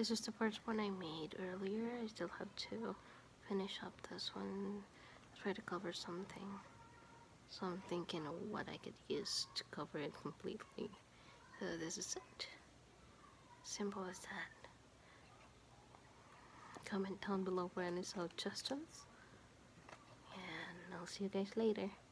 this is the first one I made earlier. I still have to finish up this one, try to cover something. So I'm thinking of what I could use to cover it completely. So this is it. Simple as that. Comment down below for any suggestions. And I'll see you guys later.